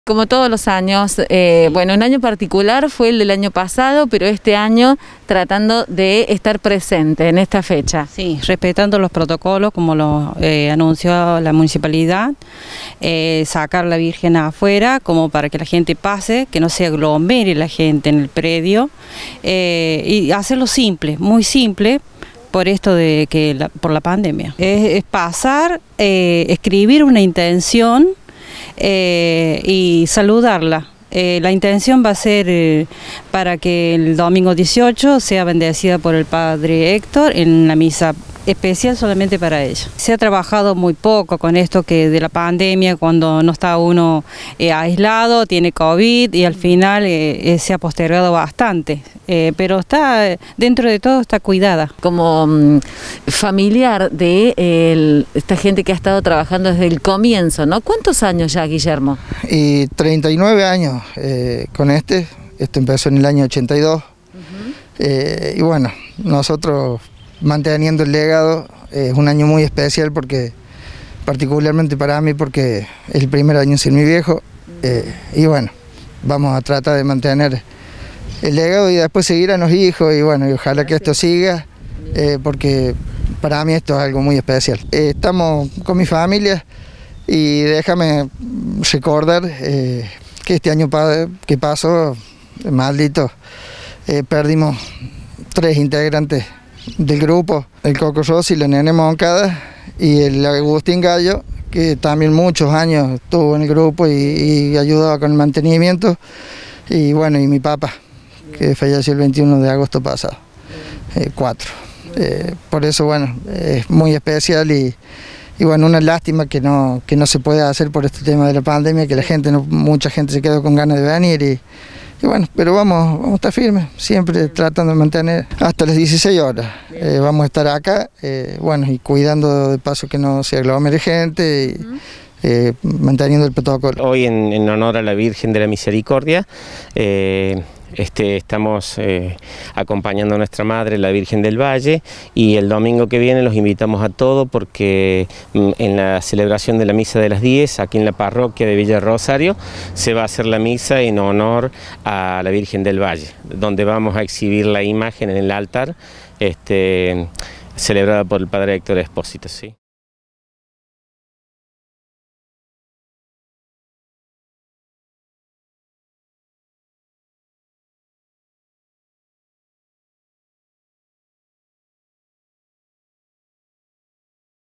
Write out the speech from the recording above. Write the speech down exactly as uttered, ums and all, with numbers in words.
Como todos los años, eh, bueno, un año particular fue el del año pasado, pero este año tratando de estar presente en esta fecha. Sí, respetando los protocolos como lo eh, anunció la municipalidad, eh, sacar la Virgen afuera como para que la gente pase, que no se aglomere la gente en el predio, eh, y hacerlo simple, muy simple, por esto de que la, por la pandemia. Es, es pasar, eh, escribir una intención, Eh, y saludarla. Eh, la intención va a ser eh, para que el domingo dieciocho sea bendecida por el padre Héctor en la misa especial solamente para ella. Se ha trabajado muy poco con esto que de la pandemia, cuando no está uno eh, aislado, tiene COVID y al final eh, eh, se ha postergado bastante, eh, pero está dentro de todo está cuidada. Como um, familiar de eh, el, esta gente que ha estado trabajando desde el comienzo, ¿no? ¿Cuántos años ya, Guillermo? Y treinta y nueve años eh, con este, esto empezó en el año ochenta y dos, uh-huh. eh, y bueno, nosotros manteniendo el legado, es eh, un año muy especial porque, particularmente para mí, porque es el primer año sin mi viejo, eh, y bueno, vamos a tratar de mantener el legado y después seguir a los hijos, y bueno, y ojalá que esto siga, eh, porque para mí esto es algo muy especial. Eh, estamos con mi familia y déjame recordar eh, que este año pa que pasó, maldito, eh, perdimos tres integrantes del grupo, el Coco Rossi, la Nene Moncada y el Agustín Gallo, que también muchos años estuvo en el grupo y, y ayudaba con el mantenimiento, y bueno, y mi papá, que falleció el veintiuno de agosto pasado, eh, cuatro. Eh, por eso, bueno, es muy especial y, y bueno, una lástima que no, que no se pueda hacer por este tema de la pandemia, que la gente, no, mucha gente se quedó con ganas de venir y Y bueno, pero vamos, vamos a estar firmes, siempre tratando de mantener hasta las dieciséis horas. Eh, vamos a estar acá, eh, bueno, y cuidando de paso que no se aglomere gente y eh, manteniendo el protocolo. Hoy en, en honor a la Virgen de la Misericordia, eh, este, estamos eh, acompañando a nuestra Madre, la Virgen del Valle, y el domingo que viene los invitamos a todos porque mm, en la celebración de la misa de las diez, aquí en la parroquia de Villa Rosario, se va a hacer la misa en honor a la Virgen del Valle, donde vamos a exhibir la imagen en el altar, este, celebrada por el padre Héctor Espósito, ¿sí?